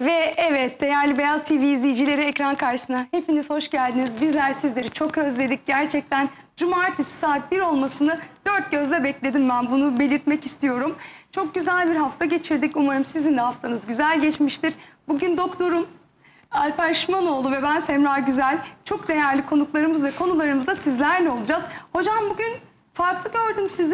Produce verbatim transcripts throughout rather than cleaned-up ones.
Ve evet, değerli Beyaz T V izleyicileri, ekran karşısına hepiniz hoş geldiniz. Bizler sizleri çok özledik. Gerçekten cumartesi saat bir olmasını dört gözle bekledim, ben bunu belirtmek istiyorum. Çok güzel bir hafta geçirdik. Umarım sizin de haftanız güzel geçmiştir. Bugün doktorum Alper Şımanoğlu ve ben Semra Güzel, çok değerli konuklarımız ve konularımızda sizlerle olacağız. Hocam bugün farklı gördüm sizi.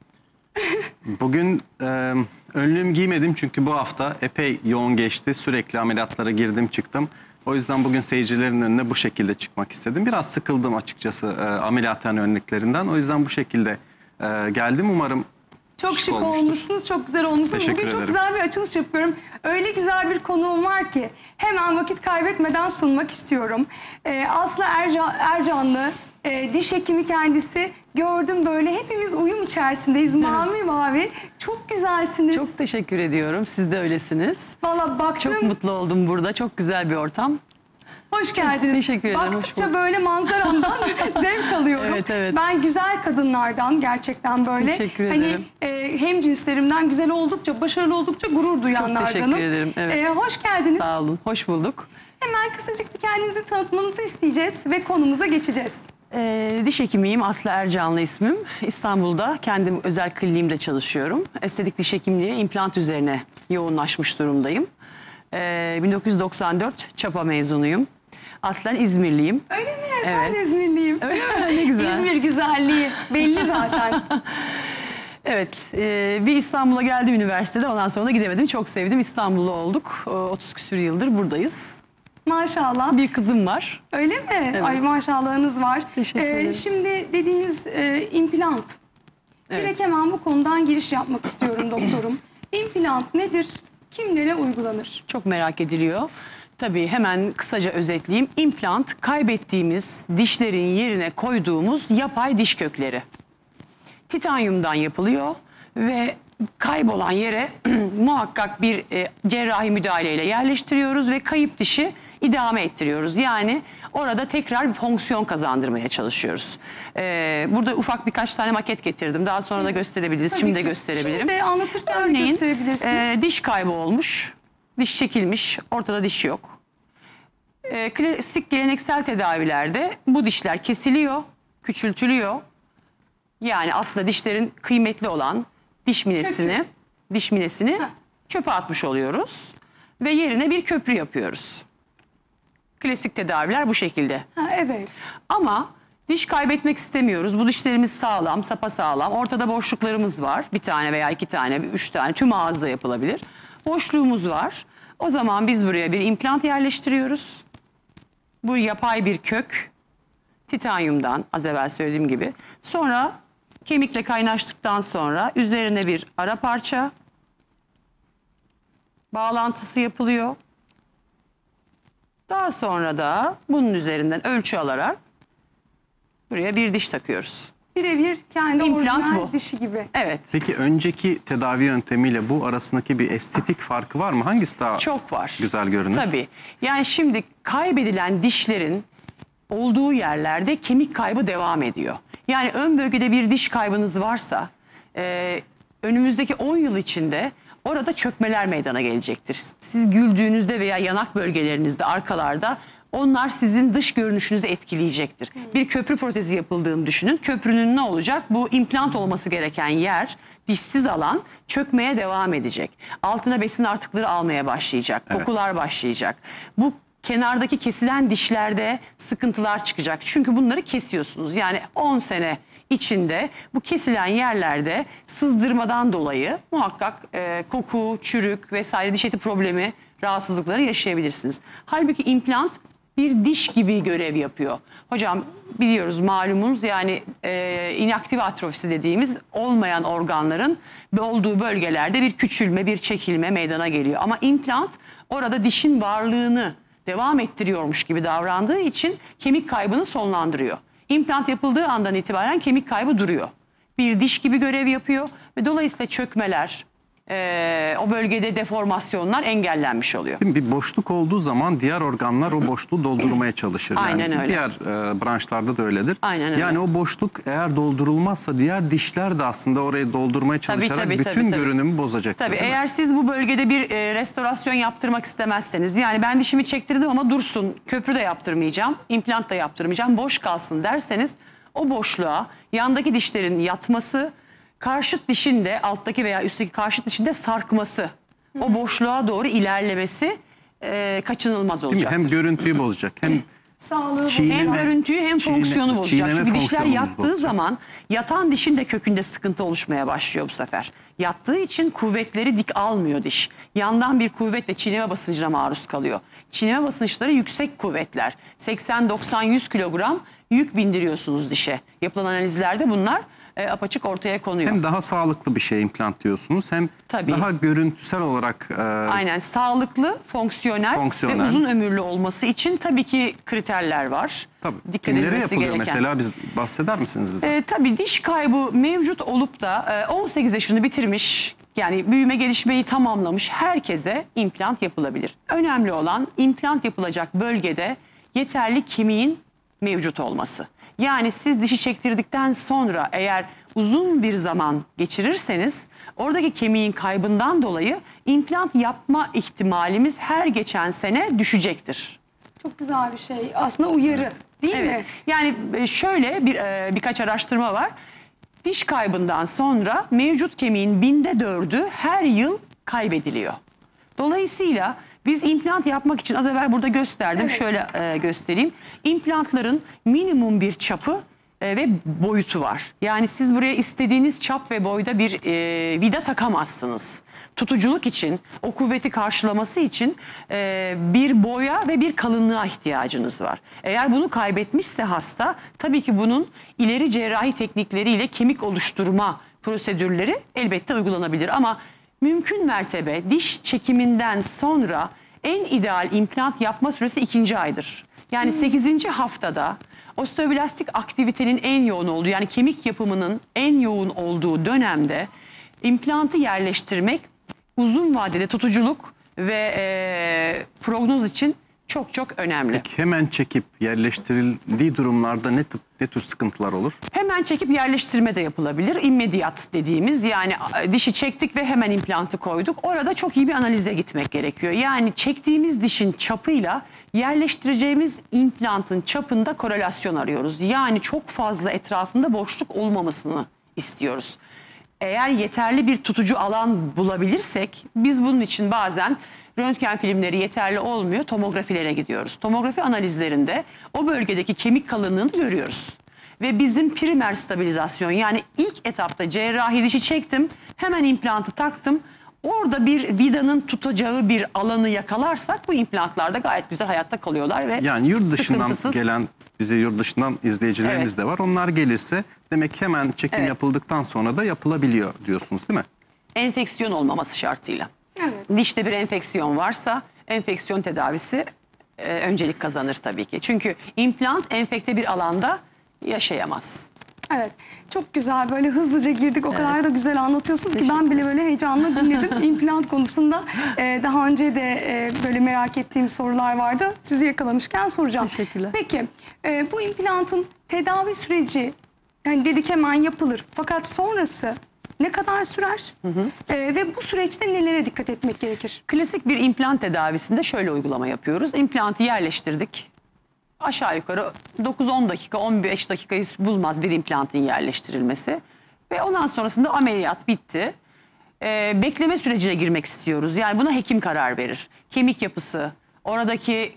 Bugün e, önlüğümü giymedim çünkü bu hafta epey yoğun geçti. Sürekli ameliyatlara girdim çıktım. O yüzden bugün seyircilerin önüne bu şekilde çıkmak istedim. Biraz sıkıldım açıkçası e, ameliyathane önlüklerinden. O yüzden bu şekilde e, geldim. Umarım çok şık olmuştur. olmuşsunuz, çok güzel olmuşsunuz. Teşekkür Bugün çok ederim. güzel bir açılış yapıyorum. Öyle güzel bir konuğum var ki hemen vakit kaybetmeden sunmak istiyorum. Ee, Aslı Erca Ercanlı, e, diş hekimi kendisi. Gördüm böyle, hepimiz uyum içerisindeyiz. Mavi mavi. Çok güzelsiniz. Çok teşekkür ediyorum. Siz de öylesiniz. Valla baktım. Çok mutlu oldum burada. Çok güzel bir ortam. Hoş geldiniz. Teşekkür ederim. Baktıkça böyle manzaramdan zevk alıyorum. Evet, evet. Ben güzel kadınlardan gerçekten böyle. Teşekkür hani, ederim. E, hem cinslerimden güzel oldukça, başarılı oldukça gurur duyanlardanım. teşekkür ederim, evet. E, hoş geldiniz. Sağ olun. Hoş bulduk. Hemen kısacık bir kendinizi tanıtmanızı isteyeceğiz ve konumuza geçeceğiz. Ee, diş hekimiyim. Aslı Ercanlı ismim. İstanbul'da kendim özel kliniğimde çalışıyorum. Estetik diş hekimliği, implant üzerine yoğunlaşmış durumdayım. Ee, bin dokuz yüz doksan dört Çapa mezunuyum. Aslen İzmirliyim. Öyle mi? Ben Evet. de İzmirliyim. Öyle mi? Ne güzel. İzmir güzelliği belli zaten. Evet, e, bir İstanbul'a geldim üniversitede. Ondan sonra da gidemedim. Çok sevdim. İstanbullu olduk. E, otuz küsür yıldır buradayız. Maşallah. Bir kızım var. Öyle mi? Evet. Ay maşallahınız var. Teşekkür ederim. Şimdi dediğiniz e, implant. Evet. Direkt hemen bu konudan giriş yapmak istiyorum doktorum. İmplant nedir? Kimlere uygulanır? Çok merak ediliyor. Tabii hemen kısaca özetleyeyim. İmplant, kaybettiğimiz dişlerin yerine koyduğumuz yapay diş kökleri. Titanyumdan yapılıyor ve kaybolan yere muhakkak bir e, cerrahi müdahaleyle yerleştiriyoruz ve kayıp dişi idame ettiriyoruz. Yani orada tekrar bir fonksiyon kazandırmaya çalışıyoruz. Ee, burada ufak birkaç tane maket getirdim. Daha sonra da gösterebiliriz. Tabii Şimdi de ki. gösterebilirim. Şimdi anlatırken de Örneğin gösterebilirsiniz. e, diş kaybı olmuş, diş çekilmiş, ortada diş yok. E, klasik geleneksel tedavilerde bu dişler kesiliyor, küçültülüyor. Yani aslında dişlerin kıymetli olan diş minesini, diş minesini Heh. çöpe atmış oluyoruz ve yerine bir köprü yapıyoruz. Klasik tedaviler bu şekilde. Ha, evet. Ama diş kaybetmek istemiyoruz. Bu dişlerimiz sağlam, sapasağlam. Ortada boşluklarımız var. Bir tane veya iki tane, üç tane. Tüm ağızda yapılabilir. Boşluğumuz var. O zaman biz buraya bir implant yerleştiriyoruz. Bu yapay bir kök. Titanyumdan, az evvel söylediğim gibi. Sonra kemikle kaynaştıktan sonra üzerine bir ara parça bağlantısı yapılıyor. Daha sonra da bunun üzerinden ölçü alarak buraya bir diş takıyoruz. Birebir kendi İmplant orijinal bu. dişi gibi. Evet, Peki önceki tedavi yöntemiyle bu arasındaki bir estetik farkı var mı? Hangisi daha çok var. güzel görünür? Tabii. Yani şimdi kaybedilen dişlerin olduğu yerlerde kemik kaybı devam ediyor. Yani ön bölgede bir diş kaybınız varsa e, önümüzdeki on yıl içinde orada çökmeler meydana gelecektir. Siz güldüğünüzde veya yanak bölgelerinizde, arkalarda onlar sizin dış görünüşünüzü etkileyecektir. Bir köprü protezi yapıldığını düşünün. Köprünün ne olacak? Bu implant olması gereken yer, dişsiz alan çökmeye devam edecek. Altına besin artıkları almaya başlayacak. Evet. Kokular başlayacak. Bu kenardaki kesilen dişlerde sıkıntılar çıkacak. Çünkü bunları kesiyorsunuz. Yani on sene içinde bu kesilen yerlerde sızdırmadan dolayı muhakkak e, koku, çürük vesaire diş eti problemi, rahatsızlıkları yaşayabilirsiniz. Halbuki implant bir diş gibi görev yapıyor. Hocam biliyoruz, malumunuz, yani e, inaktif atrofisi dediğimiz olmayan organların olduğu bölgelerde bir küçülme, bir çekilme meydana geliyor. Ama implant orada dişin varlığını devam ettiriyormuş gibi davrandığı için kemik kaybını sonlandırıyor. İmplant yapıldığı andan itibaren kemik kaybı duruyor. Bir diş gibi görev yapıyor ve dolayısıyla çökmeler, e, o bölgede deformasyonlar engellenmiş oluyor. Değil mi? Bir boşluk olduğu zaman diğer organlar o boşluğu doldurmaya çalışır. Yani Aynen öyle. diğer e, branşlarda da öyledir. Aynen öyle. Yani o boşluk eğer doldurulmazsa diğer dişler de aslında orayı doldurmaya çalışarak tabii, bütün tabii, tabii. görünümü bozacaktır. Tabii değil mi? eğer siz bu bölgede bir e, restorasyon yaptırmak istemezseniz, yani ben dişimi çektirdim ama dursun, köprü de yaptırmayacağım, implant da yaptırmayacağım, boş kalsın derseniz, o boşluğa yandaki dişlerin yatması, karşıt dişin de alttaki veya üstteki karşıt dişin de sarkması, o boşluğa doğru ilerlemesi e, kaçınılmaz Değil mi? olacaktır. Hem görüntüyü bozacak hem Sağlığı Çiğneme- Hem bozacak. görüntüyü hem Çiğne- fonksiyonu bozacak. çiğneme Çünkü dişler fonksiyonumuz yattığı bozacak. zaman yatan dişin de kökünde sıkıntı oluşmaya başlıyor bu sefer. Yattığı için kuvvetleri dik almıyor diş. Yandan bir kuvvetle çiğneme basıncına maruz kalıyor. Çiğneme basınçları yüksek kuvvetler. seksen doksan yüz kilogram yük bindiriyorsunuz dişe. Yapılan analizlerde bunlar e, apaçık ortaya konuyor. hem daha sağlıklı bir şey implant diyorsunuz hem Tabii. daha görüntüsel olarak e, Aynen, sağlıklı, fonksiyonel, Fonksiyonel. ve uzun ömürlü olması için tabii ki kriterler var. tabii Dikkat kimlere edilmesi yapılıyor gereken. mesela, biz bahseder misiniz bize? E, tabii diş kaybı mevcut olup da e, on sekiz yaşını bitirmiş, yani büyüme gelişmeyi tamamlamış herkese implant yapılabilir. Önemli olan implant yapılacak bölgede yeterli kemiğin mevcut olması. Yani siz dişi çektirdikten sonra eğer uzun bir zaman geçirirseniz oradaki kemiğin kaybından dolayı implant yapma ihtimalimiz her geçen sene düşecektir. Çok güzel bir şey. Aslında uyarı değil mi? Evet. Yani e, şöyle bir e, birkaç araştırma var. Diş kaybından sonra mevcut kemiğin binde dördü her yıl kaybediliyor. Dolayısıyla biz implant yapmak için, az evvel burada gösterdim, Evet. şöyle e, göstereyim. İmplantların minimum bir çapı e, ve boyutu var. Yani siz buraya istediğiniz çap ve boyda bir e, vida takamazsınız. Tutuculuk için, o kuvveti karşılaması için e, bir boya ve bir kalınlığa ihtiyacınız var. Eğer bunu kaybetmişse hasta, tabii ki bunun ileri cerrahi teknikleriyle kemik oluşturma prosedürleri elbette uygulanabilir. Ama mümkün mertebe diş çekiminden sonra en ideal implant yapma süresi ikinci aydır. Yani sekizinci haftada osteoblastik aktivitenin en yoğun olduğu, yani kemik yapımının en yoğun olduğu dönemde implantı yerleştirmek uzun vadede tutuculuk ve e, prognoz için çok çok önemli. Hemen çekip yerleştirildiği durumlarda ne tip ne tür sıkıntılar olur? Hemen çekip yerleştirme de yapılabilir. İmmediat dediğimiz, yani dişi çektik ve hemen implantı koyduk. Orada çok iyi bir analize gitmek gerekiyor. Yani çektiğimiz dişin çapıyla yerleştireceğimiz implantın çapında korelasyon arıyoruz. Yani çok fazla etrafında boşluk olmamasını istiyoruz. Eğer yeterli bir tutucu alan bulabilirsek, biz bunun için bazen röntgen filmleri yeterli olmuyor, tomografilere gidiyoruz. Tomografi analizlerinde o bölgedeki kemik kalınlığını görüyoruz. Ve bizim primer stabilizasyon, yani ilk etapta cerrahi dişi çektim, hemen implantı taktım. Orada bir vidanın tutacağı bir alanı yakalarsak bu implantlarda gayet güzel hayatta kalıyorlar ve Yani yurt dışından sıkıntısız. gelen, bizi yurt dışından izleyicilerimiz Evet. de var. Onlar gelirse demek hemen çekim Evet. yapıldıktan sonra da yapılabiliyor diyorsunuz, değil mi? Enfeksiyon olmaması şartıyla. Evet. Dişte bir enfeksiyon varsa enfeksiyon tedavisi e, öncelik kazanır tabii ki. Çünkü implant enfekte bir alanda yaşayamaz. Evet. Çok güzel, böyle hızlıca girdik. O kadar da güzel anlatıyorsunuz ki ben bile böyle heyecanla dinledim. İmplant konusunda e, daha önce de e, böyle merak ettiğim sorular vardı. Sizi yakalamışken soracağım. Teşekkürler. Peki e, bu implantın tedavi süreci, yani dedik hemen yapılır. Fakat sonrası ne kadar sürer? E, ve bu süreçte nelere dikkat etmek gerekir? Klasik bir implant tedavisinde şöyle uygulama yapıyoruz. İmplantı yerleştirdik. Aşağı yukarı dokuz on dakika, on beş dakikayı bulmaz bir implantın yerleştirilmesi. Ve ondan sonrasında ameliyat bitti. Ee, bekleme sürecine girmek istiyoruz. Yani buna hekim karar verir. Kemik yapısı, oradaki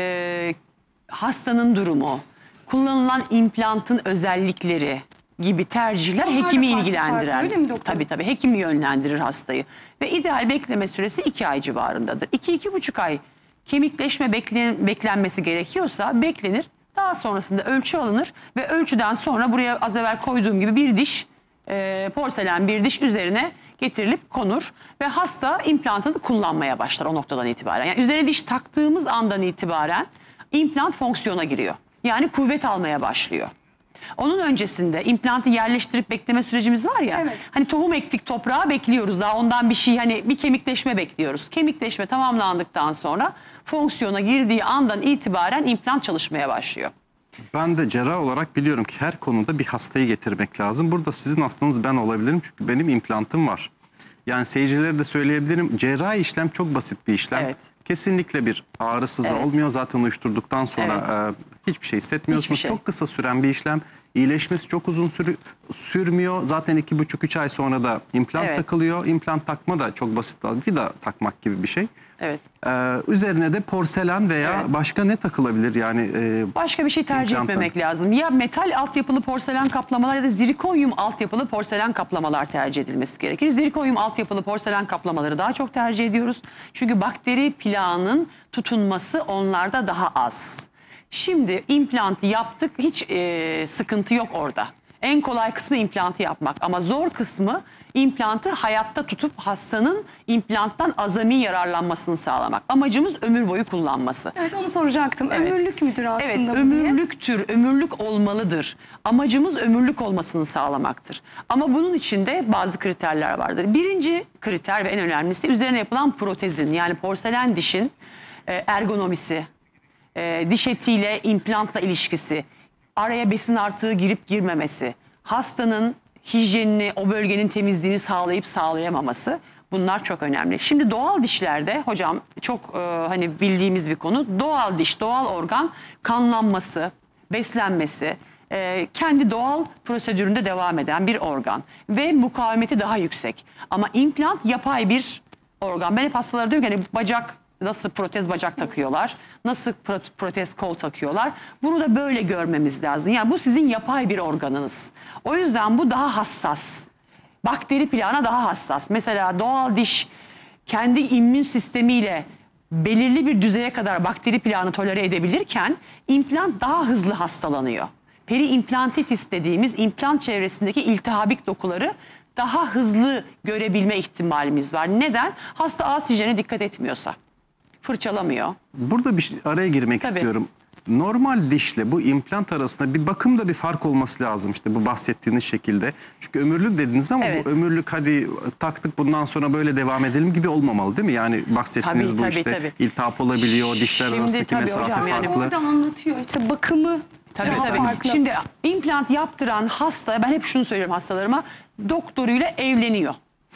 e, hastanın durumu, kullanılan implantın özellikleri gibi tercihler Onlar da hekimi farklı ilgilendiren. farklı, öyle mi doktor? Tabii tabii, hekim yönlendirir hastayı. Ve ideal bekleme süresi iki ay civarındadır. iki iki buçuk ay kemikleşme beklen, beklenmesi gerekiyorsa beklenir. Daha sonrasında ölçü alınır ve ölçüden sonra buraya az evvel koyduğum gibi bir diş, e, porselen bir diş üzerine getirilip konur ve hasta implantını kullanmaya başlar o noktadan itibaren. Yani üzerine diş taktığımız andan itibaren implant fonksiyona giriyor. Yani kuvvet almaya başlıyor. Onun öncesinde implantı yerleştirip bekleme sürecimiz var ya. Evet. Hani tohum ektik toprağa, bekliyoruz daha ondan bir şey, hani bir kemikleşme bekliyoruz. Kemikleşme tamamlandıktan sonra fonksiyona girdiği andan itibaren implant çalışmaya başlıyor. Ben de cerrah olarak biliyorum ki her konuda bir hastayı getirmek lazım. Burada sizin hastanız ben olabilirim çünkü benim implantım var. Yani seyircilere de söyleyebilirim. Cerrahi işlem çok basit bir işlem. Evet. Kesinlikle bir ağrısız Evet. olmuyor. Zaten uyuşturduktan sonra e, hiçbir şey hissetmiyorsunuz. Hiçbir şey. Çok kısa süren bir işlem. İyileşmesi çok uzun sürü, sürmüyor. Zaten iki buçuk üç ay sonra da implant Evet. takılıyor. İmplant takma da çok basit. Vida takmak gibi bir şey. Evet. Ee, üzerine de porselen veya Evet. başka ne takılabilir yani? E, Başka bir şey tercih İmplanttan. etmemek lazım. Ya metal altyapılı porselen kaplamalar ya da zirkonyum altyapılı porselen kaplamalar tercih edilmesi gerekir. Zirkonyum altyapılı porselen kaplamaları daha çok tercih ediyoruz. Çünkü bakteri plağının tutunması onlarda daha az. Şimdi implantı yaptık, hiç e, sıkıntı yok orada. En kolay kısmı implantı yapmak ama zor kısmı implantı hayatta tutup hastanın implanttan azami yararlanmasını sağlamak. Amacımız ömür boyu kullanması. Evet, onu soracaktım. Evet. Ömürlük müdür aslında Evet, bu diye? ömürlüktür, ömürlük olmalıdır. Amacımız ömürlük olmasını sağlamaktır. Ama bunun içinde bazı kriterler vardır. Birinci kriter ve en önemlisi üzerine yapılan protezin, yani porselen dişin e, ergonomisi, e, diş etiyle implantla ilişkisi, araya besin artığı girip girmemesi, hastanın hijyenini, o bölgenin temizliğini sağlayıp sağlayamaması, bunlar çok önemli. Şimdi doğal dişlerde hocam çok e, hani bildiğimiz bir konu, doğal diş, doğal organ kanlanması, beslenmesi, e, kendi doğal prosedüründe devam eden bir organ ve mukavemeti daha yüksek. Ama implant yapay bir organ. Ben hep hastalara diyorum ki hani bacak, nasıl protez bacak takıyorlar, nasıl pro- protez kol takıyorlar. Bunu da böyle görmemiz lazım. Yani bu sizin yapay bir organınız. O yüzden bu daha hassas. Bakteri plağına daha hassas. Mesela doğal diş kendi immün sistemiyle belirli bir düzeye kadar bakteri plağını tolere edebilirken implant daha hızlı hastalanıyor. Periimplantitis dediğimiz implant çevresindeki iltihabik dokuları daha hızlı görebilme ihtimalimiz var. Neden? Hasta ağız hijyenine dikkat etmiyorsa. Fırçalamıyor. Burada bir şey- araya girmek Tabii. istiyorum. Normal dişle bu implant arasında bir bakımda bir fark olması lazım işte bu bahsettiğiniz şekilde. Çünkü ömürlük dediniz ama Evet. bu ömürlük hadi taktık bundan sonra böyle devam edelim gibi olmamalı değil mi? Yani bahsettiğiniz Tabii, bu tabii, işte tabii. iltihap olabiliyor, dişler Şimdi arasındaki tabii mesafe hocam, yani farklı. Orada anlatıyor işte bakımı Tabii daha tabii. farklı. Şimdi implant yaptıran hasta, ben hep şunu söylüyorum hastalarıma, doktoruyla evleniyor.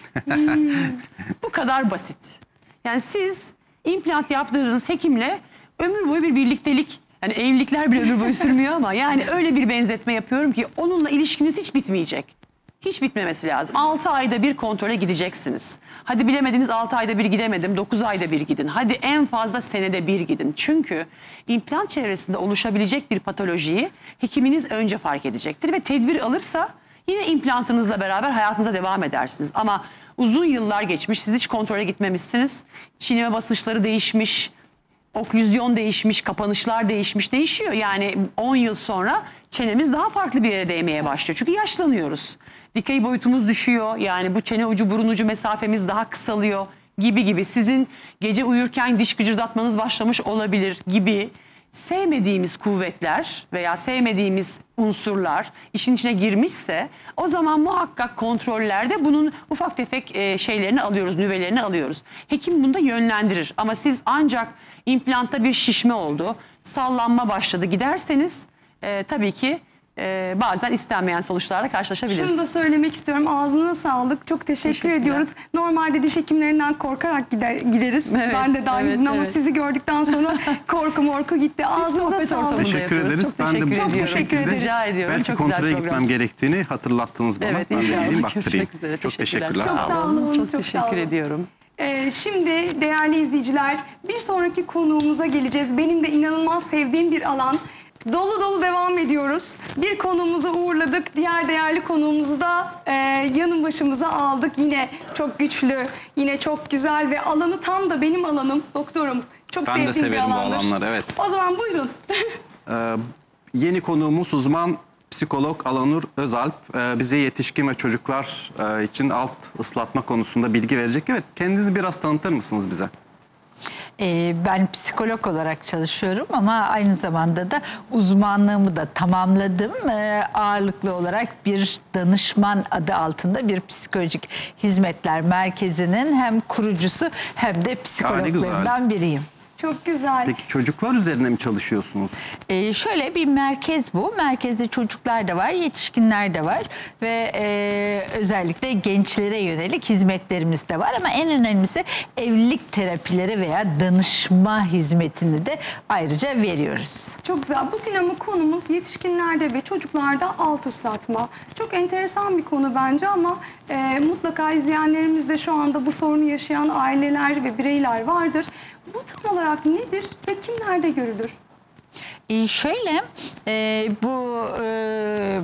Bu kadar basit. Yani siz implant yaptırdığınız hekimle ömür boyu bir birliktelik, yani evlilikler bile ömür boyu sürmüyor ama yani öyle bir benzetme yapıyorum ki onunla ilişkiniz hiç bitmeyecek. Hiç bitmemesi lazım. altı ayda bir kontrole gideceksiniz. Hadi bilemediniz altı ayda bir gidemedim, dokuz ayda bir gidin. Hadi en fazla senede bir gidin. Çünkü implant çevresinde oluşabilecek bir patolojiyi hekiminiz önce fark edecektir ve tedbir alırsa yine implantınızla beraber hayatınıza devam edersiniz. Ama uzun yıllar geçmiş, siz hiç kontrole gitmemişsiniz. Çiğneme basınçları değişmiş, oklüzyon değişmiş, kapanışlar değişmiş, değişiyor. Yani on yıl sonra çenemiz daha farklı bir yere değmeye başlıyor. Çünkü yaşlanıyoruz. Dikey boyutumuz düşüyor. Yani bu çene ucu burun ucu mesafemiz daha kısalıyor gibi gibi. Sizin gece uyurken diş gıcırdatmanız başlamış olabilir gibi. Sevmediğimiz kuvvetler veya sevmediğimiz unsurlar işin içine girmişse o zaman muhakkak kontrollerde bunun ufak tefek e, şeylerini alıyoruz, nüvelerini alıyoruz. Hekim bunda yönlendirir ama siz ancak implantta bir şişme oldu, sallanma başladı giderseniz e, tabii ki e, bazen istenmeyen sonuçlarla karşılaşabiliriz. Şunu da söylemek istiyorum. Ağzına sağlık. Çok teşekkür Teşekkürler. ediyoruz. Normalde diş hekimlerinden korkarak gider, gideriz. Evet, Ben de dahil evet, ama evet. sizi gördükten sonra korku morku gitti. Ağzınıza sohbet sağlık. ortamında Teşekkür yapıyoruz. ederiz. Çok Ben de teşekkür bu ediyorum. teşekkür şekilde ederiz. Rica ediyorum. belki Çok güzel kontrole program. gitmem gerektiğini hatırlattınız bana. Evet, Ben de inşallah. geleyim baktırayım. Görüşmek üzere. Çok Teşekkürler. teşekkürler. Çok sağ olun. Çok, Çok teşekkür sağ olun. ediyorum. Ee, şimdi değerli izleyiciler bir sonraki konuğumuza geleceğiz. Benim de inanılmaz sevdiğim bir alan. Dolu dolu devam ediyoruz. Bir konuğumuzu uğurladık. Diğer değerli konuğumuzu da e, yanın başımıza aldık. Yine çok güçlü, yine çok güzel ve alanı tam da benim alanım. Doktorum, çok Ben de sevdiğim bir severim bu alandır. alanları, evet. O zaman buyurun. Ee, yeni konuğumuz uzman psikolog Alanur Özalp. Ee, bize yetişkin ve çocuklar e, için alt ıslatma konusunda bilgi verecek. Evet, kendinizi biraz tanıtır mısınız bize? Ee, ben psikolog olarak çalışıyorum ama aynı zamanda da uzmanlığımı da tamamladım. Ee, ağırlıklı olarak bir danışman adı altında bir psikolojik hizmetler merkezinin hem kurucusu hem de psikologlarından biriyim. Çok güzel. Peki çocuklar üzerine mi çalışıyorsunuz? Ee, şöyle bir merkez bu. Merkezde çocuklar da var, yetişkinler de var ve e, özellikle gençlere yönelik hizmetlerimiz de var. Ama en önemlisi evlilik terapileri veya danışma hizmetini de ayrıca veriyoruz. Çok güzel. Bugün ama konumuz yetişkinlerde ve çocuklarda alt ıslatma. Çok enteresan bir konu bence ama e, mutlaka izleyenlerimiz de şu anda bu sorunu yaşayan aileler ve bireyler vardır. Bu tam olarak nedir ve kimlerde görülür? E şöyle e, bu e,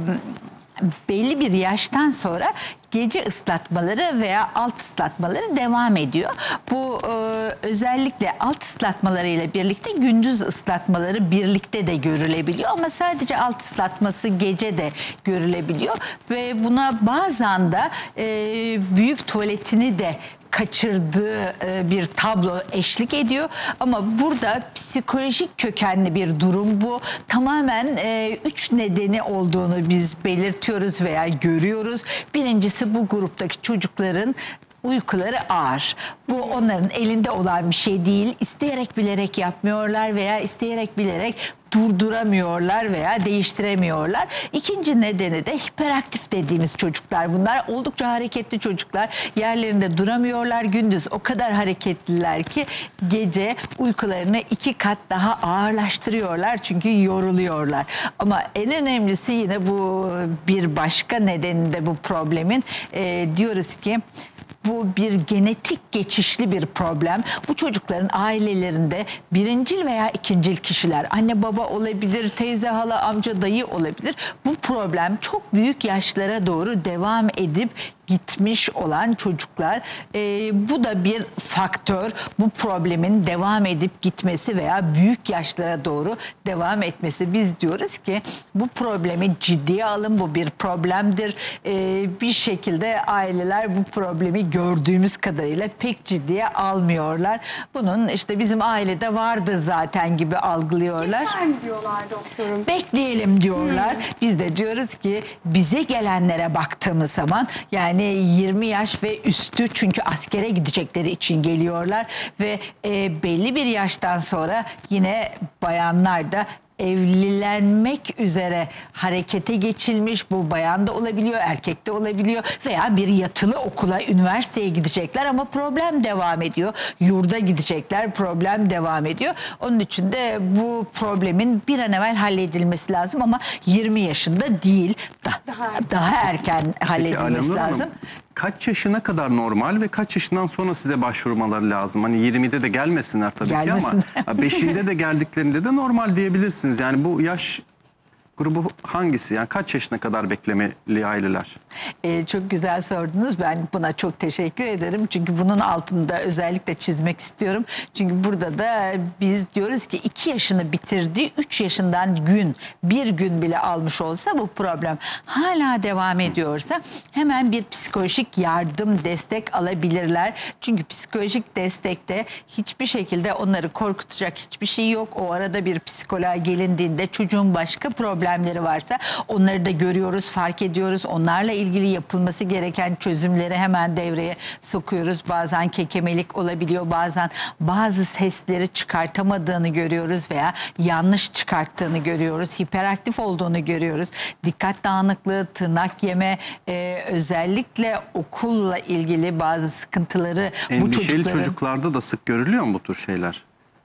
belli bir yaştan sonra gece ıslatmaları veya alt ıslatmaları devam ediyor. Bu e, özellikle alt ıslatmalarıyla birlikte gündüz ıslatmaları birlikte de görülebiliyor ama sadece alt ıslatması gece de görülebiliyor ve buna bazen de e, büyük tuvaletini de kaçırdığı bir tablo eşlik ediyor. Ama burada psikolojik kökenli bir durum bu. Tamamen e, üç nedeni olduğunu biz belirtiyoruz veya görüyoruz. Birincisi bu gruptaki çocukların uykuları ağır. Bu onların elinde olan bir şey değil. İsteyerek bilerek yapmıyorlar veya isteyerek bilerek durduramıyorlar veya değiştiremiyorlar. İkinci nedeni de hiperaktif dediğimiz çocuklar. Bunlar oldukça hareketli çocuklar. Yerlerinde duramıyorlar. Gündüz o kadar hareketliler ki gece uykularını iki kat daha ağırlaştırıyorlar. Çünkü yoruluyorlar. Ama en önemlisi yine bu bir başka nedeni de bu problemin. E, diyoruz ki bu bir genetik geçişli bir problem. Bu çocukların ailelerinde birincil veya ikincil kişiler, anne baba olabilir, teyze, hala, amca, dayı olabilir. Bu problem çok büyük yaşlara doğru devam edip gitmiş olan çocuklar. Ee, bu da bir faktör. Bu problemin devam edip gitmesi veya büyük yaşlara doğru devam etmesi. Biz diyoruz ki bu problemi ciddiye alın. Bu bir problemdir. Ee, bir şekilde aileler bu problemi gördüğümüz kadarıyla pek ciddiye almıyorlar. Bunun işte bizim ailede vardır zaten gibi algılıyorlar. Geçer mi diyorlar doktorum? Bekleyelim diyorlar. Hmm. Biz de diyoruz ki bize gelenlere baktığımız zaman yani yirmi yaş ve üstü, çünkü askere gidecekleri için geliyorlar ve e, belli bir yaştan sonra yine bayanlar da evlilenmek üzere harekete geçilmiş. Bu bayan da olabiliyor, erkek de olabiliyor veya bir yatılı okula, üniversiteye gidecekler ama problem devam ediyor. Yurda gidecekler, problem devam ediyor. Onun için de bu problemin bir an evvel halledilmesi lazım ama yirmi yaşında değil, da, daha, daha erken halledilmesi Peki, lazım. Hanım, kaç yaşına kadar normal ve kaç yaşından sonra size başvurmaları lazım? Hani yirmide de gelmesinler tabii Gelmesin. ki ama beşinde de geldiklerinde de normal diyebilirsiniz. Yani bu yaş grubu hangisi? Yani kaç yaşına kadar beklemeli aileler? Ee, çok güzel sordunuz. Ben buna çok teşekkür ederim. Çünkü bunun altında özellikle çizmek istiyorum. Çünkü burada da biz diyoruz ki iki yaşını bitirdiği üç yaşından gün, bir gün bile almış olsa bu problem hala devam ediyorsa hemen bir psikolojik yardım, destek alabilirler. Çünkü psikolojik destekte hiçbir şekilde onları korkutacak hiçbir şey yok. O arada bir psikoloğa gelindiğinde çocuğun başka problemleri varsa onları da görüyoruz, fark ediyoruz. Onlarla ilgili yapılması gereken çözümleri hemen devreye sokuyoruz. Bazen kekemelik olabiliyor, bazen bazı sesleri çıkartamadığını görüyoruz veya yanlış çıkarttığını görüyoruz. Hiperaktif olduğunu görüyoruz. Dikkat dağınıklığı, tırnak yeme, e, özellikle okulla ilgili bazı sıkıntıları bu Endişeli çocukların... çocuklarda da sık görülüyor mu bu tür şeyler?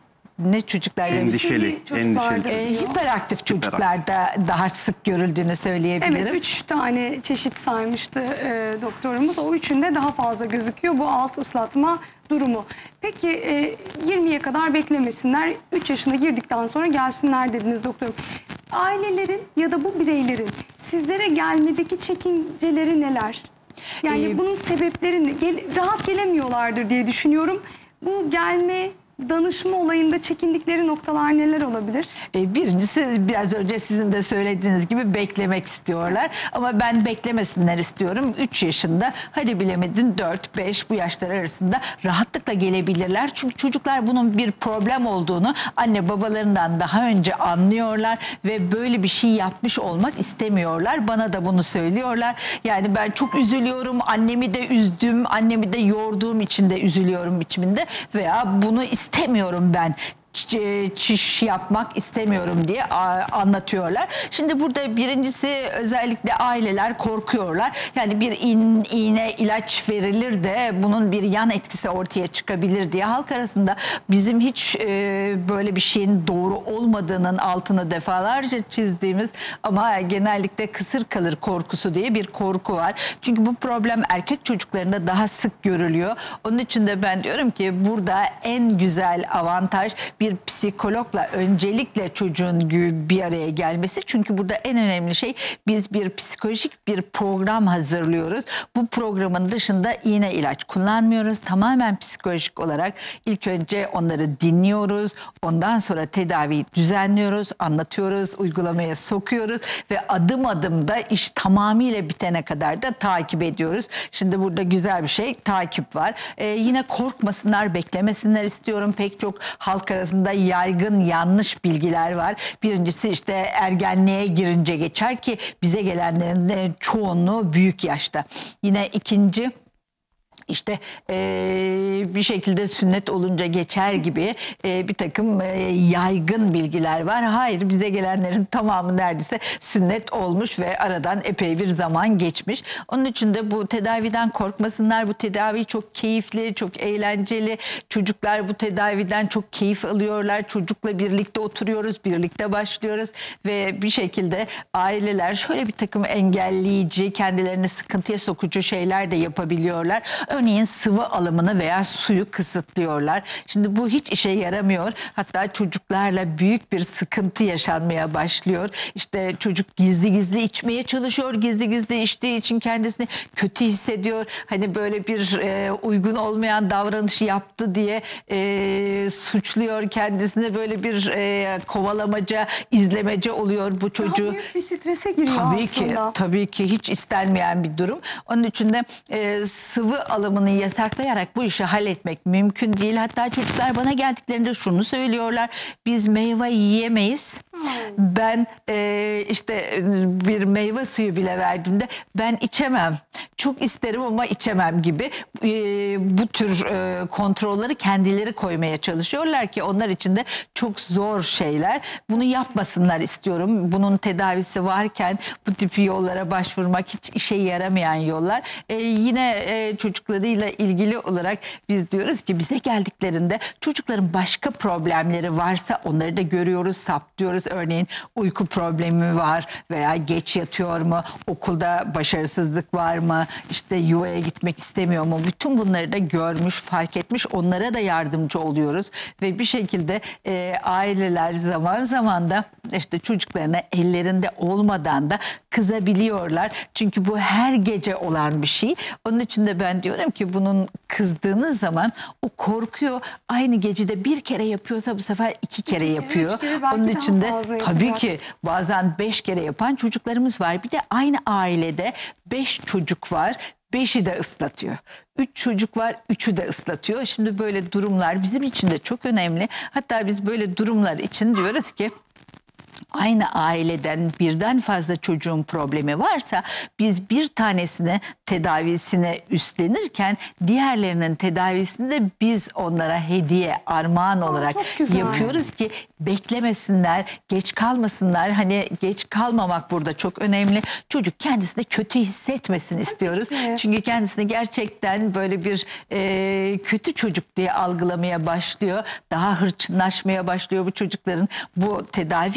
Ne çocuklar? Endişeli, endişeli. E, hiperaktif çocuklarda daha sık görüldüğünü söyleyebilirim. Evet, üç tane çeşit saymıştı e, doktorumuz. O üçünde daha fazla gözüküyor bu alt ıslatma durumu. Peki e, yirmiye kadar beklemesinler, üç yaşına girdikten sonra gelsinler dediniz doktorum. Ailelerin ya da bu bireylerin sizlere gelmedeki çekinceleri neler? Yani Ee, bunun sebepleri ne? Gel, rahat gelemiyorlardır diye düşünüyorum. Bu gelme danışma olayında çekindikleri noktalar neler olabilir? E, birincisi biraz önce sizin de söylediğiniz gibi beklemek istiyorlar. Ama ben beklemesinler istiyorum. üç yaşında, hadi bilemedin dört beş, bu yaşlar arasında rahatlıkla gelebilirler. Çünkü çocuklar bunun bir problem olduğunu anne babalarından daha önce anlıyorlar ve böyle bir şey yapmış olmak istemiyorlar. Bana da bunu söylüyorlar. Yani ben çok üzülüyorum, annemi de üzdüm, annemi de yorduğum için de üzülüyorum biçiminde veya bunu istemiyorum ben. Çiş yapmak istemiyorum diye anlatıyorlar. Şimdi burada birincisi özellikle aileler korkuyorlar. Yani bir in, iğne ilaç verilir de bunun bir yan etkisi ortaya çıkabilir diye halk arasında bizim hiç e, böyle bir şeyin doğru olmadığının altını defalarca çizdiğimiz ama genellikle kısır kalır korkusu diye bir korku var. Çünkü bu problem erkek çocuklarında daha sık görülüyor. Onun için de ben diyorum ki burada en güzel avantaj bir bir psikologla öncelikle çocuğun bir araya gelmesi. Çünkü burada en önemli şey, biz bir psikolojik bir program hazırlıyoruz. Bu programın dışında iğne ilaç kullanmıyoruz. Tamamen psikolojik olarak ilk önce onları dinliyoruz. Ondan sonra tedaviyi düzenliyoruz, anlatıyoruz, uygulamaya sokuyoruz ve adım adım da iş tamamıyla bitene kadar da takip ediyoruz. Şimdi burada güzel bir şey, takip var. Ee, yine korkmasınlar, beklemesinler istiyorum. Pek çok halk arasında yaygın yanlış bilgiler var. Birincisi işte ergenliğe girince geçer ki bize gelenlerin çoğunluğu büyük yaşta. Yine ikinci, İşte e, bir şekilde sünnet olunca geçer gibi e, bir takım e, yaygın bilgiler var. Hayır, bize gelenlerin tamamı neredeyse sünnet olmuş ve aradan epey bir zaman geçmiş. Onun için de bu tedaviden korkmasınlar. Bu tedavi çok keyifli, çok eğlenceli. Çocuklar bu tedaviden çok keyif alıyorlar. Çocukla birlikte oturuyoruz, birlikte başlıyoruz ve bir şekilde aileler şöyle bir takım engelleyici, kendilerini sıkıntıya sokucu şeyler de yapabiliyorlar. Örneğin sıvı alımını veya suyu kısıtlıyorlar. Şimdi bu hiç işe yaramıyor. Hatta çocuklarla büyük bir sıkıntı yaşanmaya başlıyor. İşte çocuk gizli gizli içmeye çalışıyor. Gizli gizli içtiği için kendisini kötü hissediyor. Hani böyle bir e, uygun olmayan davranışı yaptı diye e, suçluyor kendisine. Böyle bir e, kovalamaca, izlemece oluyor bu çocuğu. Daha büyük bir strese giriyor tabii aslında. Ki, tabii ki hiç istenmeyen bir durum. Onun için de e, sıvı alımını yasaklayarak bu işi halletmek mümkün değil. Hatta çocuklar bana geldiklerinde şunu söylüyorlar: biz meyve yiyemeyiz. Hmm. Ben e, işte bir meyve suyu bile verdiğimde ben içemem. Çok isterim ama içemem gibi e, bu tür e, kontrolleri kendileri koymaya çalışıyorlar ki onlar için de çok zor şeyler. Bunu yapmasınlar istiyorum. Bunun tedavisi varken bu tip yollara başvurmak hiç işe yaramayan yollar. E, yine e, çocuklarıyla ilgili olarak biz diyoruz ki bize geldiklerinde çocukların başka problemleri varsa onları da görüyoruz, saptıyoruz. Örneğin uyku problemi var veya geç yatıyor mu, okulda başarısızlık var mı, işte yuvaya gitmek istemiyor mu? Bütün bunları da görmüş, fark etmiş, onlara da yardımcı oluyoruz ve bir şekilde e, aileler zaman zaman da işte çocuklarına ellerinde olmadan da kızabiliyorlar. Çünkü bu her gece olan bir şey. Onun için de ben diyorum ki bunun kızdığınız zaman o korkuyor. Aynı gecede bir kere yapıyorsa bu sefer iki kere yapıyor. üç kere, belki onun daha için de fazla tabii yapacak. ki bazen beş kere yapan çocuklarımız var. Bir de aynı ailede beş çocuk var. Beşi de ıslatıyor. Üç çocuk var, üçü de ıslatıyor. Şimdi böyle durumlar bizim için de çok önemli. Hatta biz böyle durumlar için diyoruz ki aynı aileden birden fazla çocuğun problemi varsa biz bir tanesine tedavisine üstlenirken diğerlerinin tedavisini de biz onlara hediye, armağan olarak çok güzel. yapıyoruz ki beklemesinler, geç kalmasınlar. Hani geç kalmamak burada çok önemli. Çocuk kendisini kötü hissetmesin istiyoruz. ki. Çünkü kendisini gerçekten böyle bir e, kötü çocuk diye algılamaya başlıyor. Daha hırçınlaşmaya başlıyor bu çocukların. Bu tedavi öncesi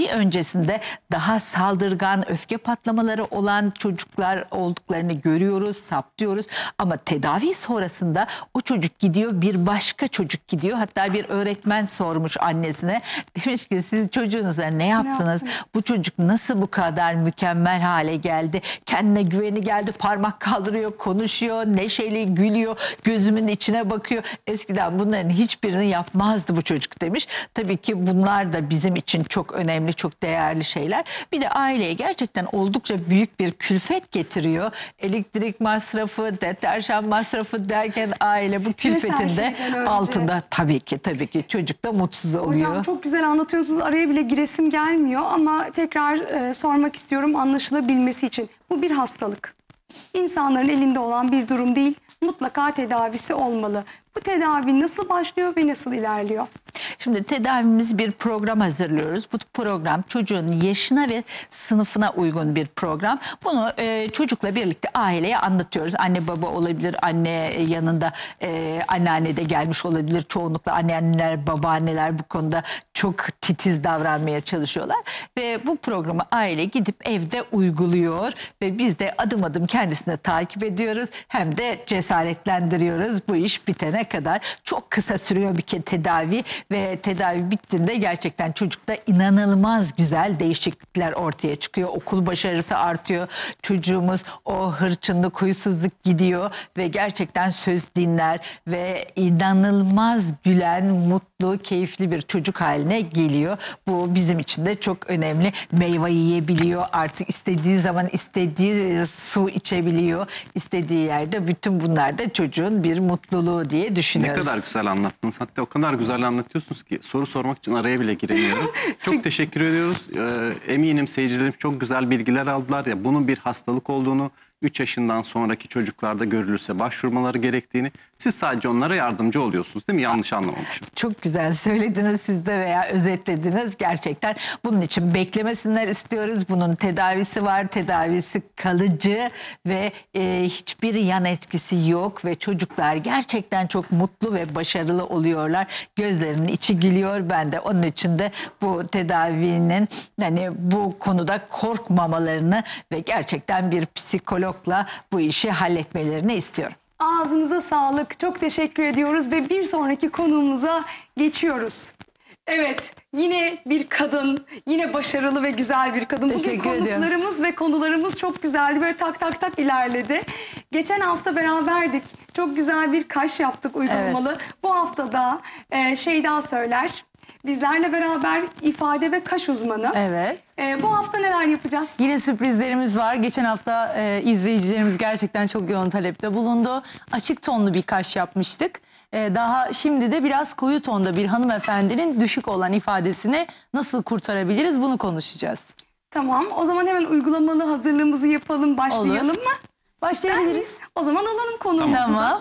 tedavisinde daha saldırgan, öfke patlamaları olan çocuklar olduklarını görüyoruz, saptıyoruz. Ama tedavi sonrasında o çocuk gidiyor, bir başka çocuk gidiyor. Hatta bir öğretmen sormuş annesine. Demiş ki siz çocuğunuza ne yaptınız? yaptınız? Bu çocuk nasıl bu kadar mükemmel hale geldi? Kendine güveni geldi, parmak kaldırıyor, konuşuyor, neşeli, gülüyor, gözümün içine bakıyor. Eskiden bunların hiçbirini yapmazdı bu çocuk demiş. Tabii ki bunlar da bizim için çok önemli, çok değerli şeyler. Bir de aileye gerçekten oldukça büyük bir külfet getiriyor. Elektrik masrafı, deterjan masrafı derken aile bu Stres her külfetin de şeyden önce. altında tabii ki tabii ki çocuk da mutsuz oluyor. Hocam çok güzel anlatıyorsunuz. Araya bile giresim gelmiyor ama tekrar e, sormak istiyorum anlaşılabilmesi için. Bu bir hastalık. İnsanların elinde olan bir durum değil. Mutlaka tedavisi olmalı. Bu tedavi nasıl başlıyor ve nasıl ilerliyor? Şimdi tedavimiz bir program hazırlıyoruz. Bu program çocuğun yaşına ve sınıfına uygun bir program. Bunu e, çocukla birlikte aileye anlatıyoruz. Anne baba olabilir, anne yanında e, anneanne de gelmiş olabilir. Çoğunlukla anneanneler, babaanneler bu konuda çok titiz davranmaya çalışıyorlar. Ve bu programı aile gidip evde uyguluyor ve biz de adım adım kendisini takip ediyoruz. Hem de cesaretlendiriyoruz bu iş bitene kadar. Çok kısa sürüyor bir kere tedavi ve tedavi bittiğinde gerçekten çocukta inanılmaz güzel değişiklikler ortaya çıkıyor. Okul başarısı artıyor. Çocuğumuz o hırçınlık, huysuzluk gidiyor ve gerçekten söz dinler ve inanılmaz gülen, mutlu, keyifli bir çocuk haline geliyor. Bu bizim için de çok önemli. Meyve yiyebiliyor. Artık istediği zaman istediği su içebiliyor. İstediği yerde bütün bunlar da çocuğun bir mutluluğu diye Ne düşünüyoruz. kadar güzel anlattınız. Hatta o kadar güzel anlatıyorsunuz ki soru sormak için araya bile giremiyorum. Çok teşekkür ediyoruz. Ee, eminim seyircilerim çok güzel bilgiler aldılar ya. Bunun bir hastalık olduğunu, üç yaşından sonraki çocuklarda görülürse başvurmaları gerektiğini, siz sadece onlara yardımcı oluyorsunuz değil mi? Yanlış anlamamışım. Çok güzel söylediniz siz de veya özetlediniz. Gerçekten bunun için beklemesinler istiyoruz. Bunun tedavisi var. Tedavisi kalıcı ve e, hiçbir yan etkisi yok ve çocuklar gerçekten çok mutlu ve başarılı oluyorlar. Gözlerinin içi gülüyor. Ben de onun için de bu tedavinin hani bu konuda korkmamalarını ve gerçekten bir psikologla bu işi halletmelerini istiyorum. Ağzınıza sağlık. Çok teşekkür ediyoruz ve bir sonraki konuğumuza geçiyoruz. Evet, yine bir kadın, yine başarılı ve güzel bir kadın. Teşekkür Bugün ediyorum. konuklarımız ve konularımız çok güzeldi. Böyle tak tak tak ilerledi. Geçen hafta beraberdik. Çok güzel bir kaş yaptık uygulamalı. Bu hafta da e, Şeyda Söyler bizlerle beraber ifade ve kaş uzmanı. Evet. E, bu hafta neler yapacağız? Yine sürprizlerimiz var. Geçen hafta e, izleyicilerimiz gerçekten çok yoğun talepte bulundu. Açık tonlu bir kaş yapmıştık. E, daha şimdi de biraz koyu tonda bir hanımefendinin düşük olan ifadesini nasıl kurtarabiliriz bunu konuşacağız. Tamam, o zaman hemen uygulamalı hazırlığımızı yapalım, başlayalım Olur. mı? Başlayabiliriz. O zaman alalım konumuzu da. Tamam.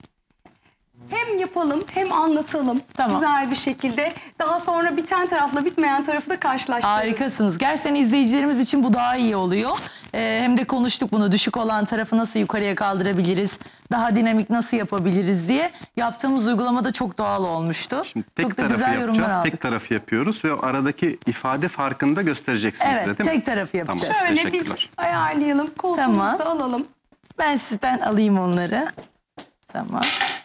Hem yapalım hem anlatalım Tamam. güzel bir şekilde. Daha sonra biten tarafla bitmeyen tarafı da karşılaştırırız. Harikasınız. Gerçekten izleyicilerimiz için bu daha iyi oluyor. E, hem de konuştuk bunu. Düşük olan tarafı nasıl yukarıya kaldırabiliriz? Daha dinamik nasıl yapabiliriz diye. Yaptığımız uygulamada çok doğal olmuştu. Şimdi tek çok da tarafı güzel yorumlar yapacağız. aldık. Tek tarafı yapıyoruz ve o aradaki ifade farkını da göstereceksiniz Evet, bize değil mi? tek tarafı yapacağız. Tamam, Şöyle biz teşekkürler. ayarlayalım, koltuğumuzu Tamam. da alalım. Ben sizden alayım onları. Tamam.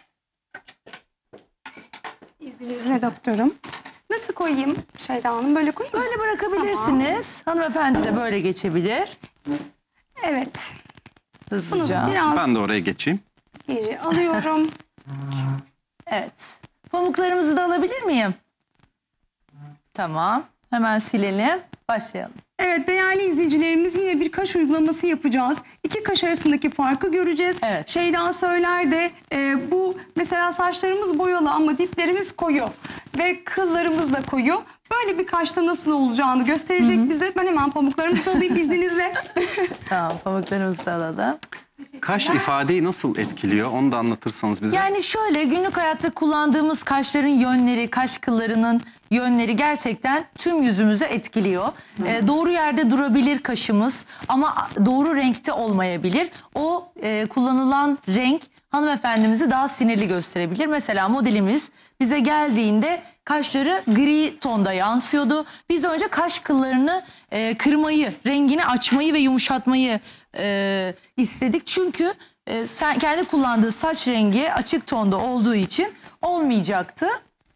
İzninizle doktorum. Nasıl koyayım Şeyda Hanım? Böyle koyayım mı? Böyle bırakabilirsiniz. Hanımefendi de böyle geçebilir. Evet. Bunu Hızlıca. biraz Ben de oraya geçeyim. geri alıyorum. Evet. Pamuklarımızı da alabilir miyim? Tamam. Hemen silelim. Başlayalım. Evet değerli izleyicilerimiz yine bir kaş uygulaması yapacağız. İki kaş arasındaki farkı göreceğiz. Evet. Şeyda Söyler de e, bu mesela saçlarımız boyalı ama diplerimiz koyu ve kıllarımız da koyu. Böyle bir kaşta nasıl olacağını gösterecek bize. Ben hemen pamuklarımızı da alayım izninizle. Tamam, pamuklarımızı da alalım. Kaş ifadeyi nasıl etkiliyor? Onu da anlatırsanız bize. Yani şöyle günlük hayatta kullandığımız kaşların yönleri, kaş kıllarının yönleri gerçekten tüm yüzümüzü etkiliyor. Ee, doğru yerde durabilir kaşımız ama doğru renkte olmayabilir. O e, kullanılan renk hanımefendimizi daha sinirli gösterebilir. Mesela modelimiz bize geldiğinde kaşları gri tonda yansıyordu. Biz önce kaş kıllarını e, kırmayı, rengini açmayı ve yumuşatmayı e, istedik. Çünkü e, sen kendi kullandığı saç rengi açık tonda olduğu için olmayacaktı.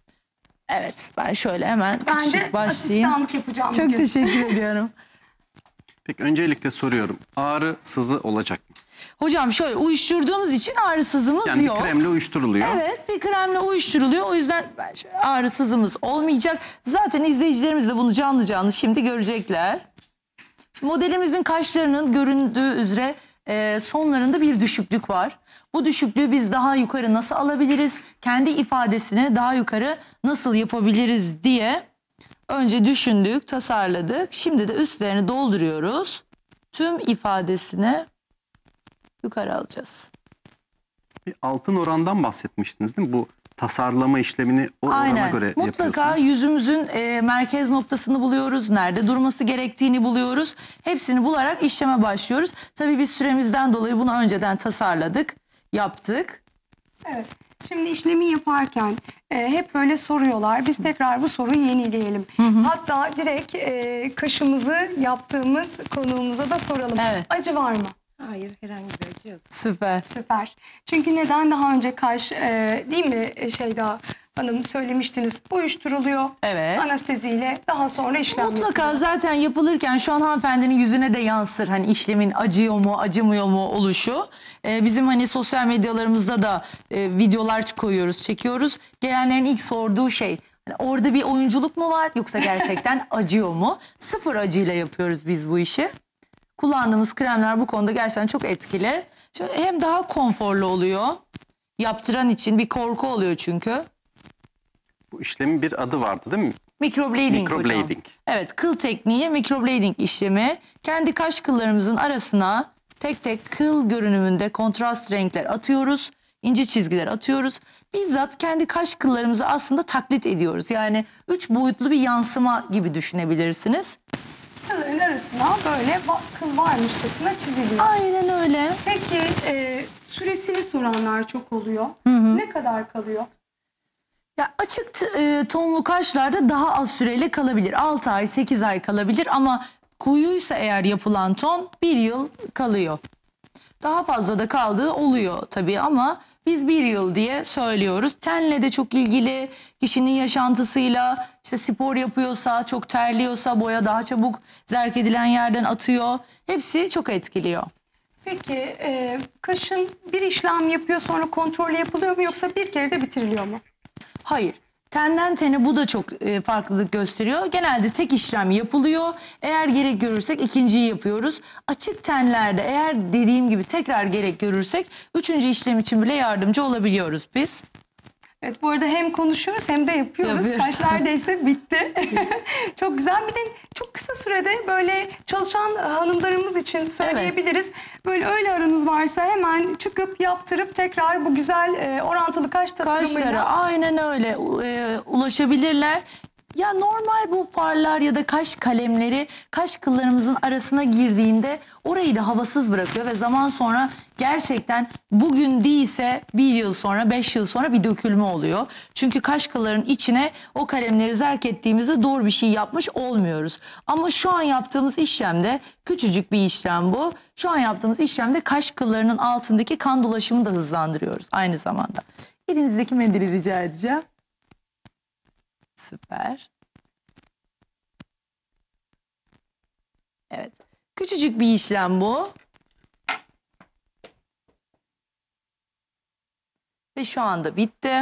Evet, ben şöyle hemen Ben küçük de başlayayım. asistanlık yapacağım Çok bugün. teşekkür ediyorum. Peki öncelikle soruyorum. Ağrı, sızı olacak mı? Hocam şöyle uyuşturduğumuz için ağrısızımız Yani yok. bir kremle uyuşturuluyor. Evet, bir kremle uyuşturuluyor. O yüzden ağrısızımız olmayacak. Zaten izleyicilerimiz de bunu canlı canlı şimdi görecekler. Şimdi modelimizin kaşlarının göründüğü üzere e, sonlarında bir düşüklük var. Bu düşüklüğü biz daha yukarı nasıl alabiliriz? Kendi ifadesini daha yukarı nasıl yapabiliriz diye önce düşündük, tasarladık. Şimdi de üstlerini dolduruyoruz. Tüm ifadesini yukarı alacağız. Bir altın orandan bahsetmiştiniz değil mi? Bu tasarlama işlemini o orana Aynen. göre Mutlaka yapıyorsunuz. yüzümüzün e, merkez noktasını buluyoruz. Nerede durması gerektiğini buluyoruz. Hepsini bularak işleme başlıyoruz. Tabii biz süremizden dolayı bunu önceden tasarladık, yaptık. Evet. Şimdi işlemi yaparken e, hep böyle soruyorlar. Biz tekrar bu soruyu yenileyelim. Hatta direkt e, kaşımızı yaptığımız konuğumuza da soralım. Evet. Acı var mı? Hayır, herhangi bir acı yok. Süper. Süper. Çünkü neden daha önce kaş e, değil mi e, Şeyda Hanım söylemiştiniz. Uyuşturuluyor. Evet. Anesteziyle daha sonra işlem Mutlaka yapılıyor. zaten yapılırken şu an hanımefendinin yüzüne de yansır. Hani işlemin acıyor mu, acımıyor mu oluşu. Ee, bizim hani sosyal medyalarımızda da e, videolar koyuyoruz, çekiyoruz. Gelenlerin ilk sorduğu şey, hani orada bir oyunculuk mu var yoksa gerçekten acıyor mu? Sıfır acıyla yapıyoruz biz bu işi. Kullandığımız kremler bu konuda gerçekten çok etkili. Şimdi hem daha konforlu oluyor. Yaptıran için bir korku oluyor çünkü. Bu işlemin bir adı vardı değil mi? Microblading, hocam. Microblading. Evet, kıl tekniği microblading işlemi. Kendi kaş kıllarımızın arasına tek tek kıl görünümünde kontrast renkler atıyoruz. İnce çizgiler atıyoruz. Bizzat kendi kaş kıllarımızı aslında taklit ediyoruz. Yani üç boyutlu bir yansıma gibi düşünebilirsiniz. Kılların arasına böyle va- kıl varmışçasına çiziliyor. Aynen öyle. Peki e, süresini soranlar çok oluyor. Ne kadar kalıyor? Ya açık t- e, tonlu kaşlarda daha az süreyle kalabilir. altı ay, sekiz ay kalabilir ama koyuysa eğer yapılan ton bir yıl kalıyor. Daha fazla da kaldığı oluyor tabii ama biz bir yıl diye söylüyoruz. Tenle de çok ilgili, kişinin yaşantısıyla, işte spor yapıyorsa, çok terliyorsa, boya daha çabuk zerk edilen yerden atıyor. Hepsi çok etkiliyor. Peki e, kaşın bir işlem yapıyor sonra kontrol yapılıyor mu yoksa bir kere de bitiriliyor mu? Hayır. Tenden tene bu da çok e, farklılık gösteriyor. Genelde tek işlem yapılıyor. Eğer gerek görürsek ikinciyi yapıyoruz. Açık tenlerde eğer dediğim gibi tekrar gerek görürsek üçüncü işlem için bile yardımcı olabiliyoruz biz. Evet, bu arada hem konuşuyoruz hem de yapıyoruz. Yapıyoruz. Kaş neredeyse bitti. Çok güzel. Bir de çok kısa sürede böyle çalışan hanımlarımız için söyleyebiliriz. Böyle öyle aranız varsa hemen çıkıp yaptırıp tekrar bu güzel e, orantılı kaş tasarımıyla. Kaşlara aynen öyle e, ulaşabilirler. Ya normal bu farlar ya da kaş kalemleri kaş kıllarımızın arasına girdiğinde orayı da havasız bırakıyor ve zaman sonra gerçekten bugün değilse bir yıl sonra beş yıl sonra bir dökülme oluyor. Çünkü kaş kıllarının içine o kalemleri zerk ettiğimizde doğru bir şey yapmış olmuyoruz. Ama şu an yaptığımız işlemde küçücük bir işlem bu. Şu an yaptığımız işlemde kaş kıllarının altındaki kan dolaşımını da hızlandırıyoruz aynı zamanda. Elinizdeki mendili rica edeceğim. Süper. Evet. Küçücük bir işlem bu. Ve şu anda bitti.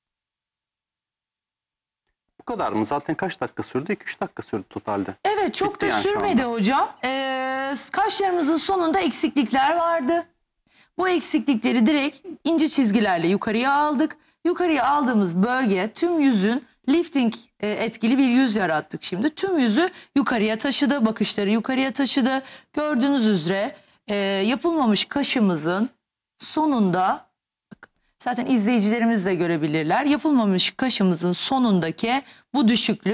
Bu kadar mı? Zaten kaç dakika sürdü? iki üç dakika sürdü totalde. Evet, çok Bitti da yani şu sürmedi anda. hocam. Ee, kaşlarımızın sonunda eksiklikler vardı. Bu eksiklikleri direkt ince çizgilerle yukarıya aldık. Yukarıya aldığımız bölge tüm yüzün lifting e, etkili bir yüz yarattık şimdi. Tüm yüzü yukarıya taşıdı, bakışları yukarıya taşıdı. Gördüğünüz üzere e, yapılmamış kaşımızın sonunda, zaten izleyicilerimiz de görebilirler. Yapılmamış kaşımızın sonundaki bu düşüklük